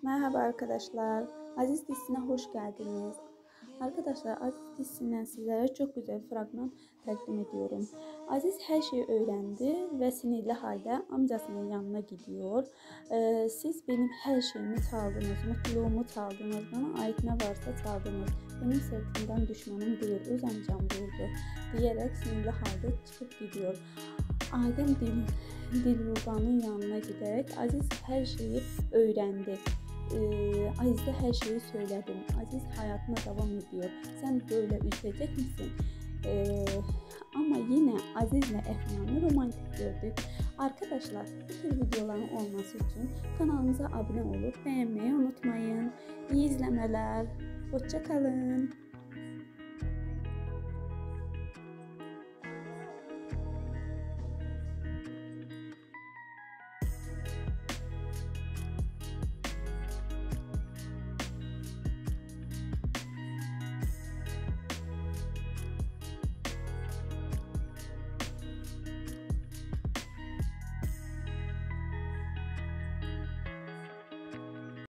Merhaba arkadaşlar. Aziz dizisine hoş geldiniz. Arkadaşlar Aziz dizisinden sizlere çok güzel bir fragman takdim ediyorum. Aziz her şeyi öğrendi ve sinirli halde amcasının yanına gidiyor. Siz benim her şeyimi çaldınız, mutluluğumu çaldınız, bana ait ne varsa çaldınız. Benim sırtımdan düşmanım değil, öz amcam vurdu diyerek sinirli halde çıkıp gidiyor. Adem Dilruban'ın yanına giderek Aziz her şeyi öğrendi. Aziz'e her şeyi söyledim. Aziz hayatına devam ediyor. Sen böyle üzülecek misin? Ama yine Aziz'le Efnan'ı romantik gördük. Arkadaşlar bu tür videoların olması için kanalımıza abone olup beğenmeyi unutmayın. İyi izlemeler. Hoşça kalın.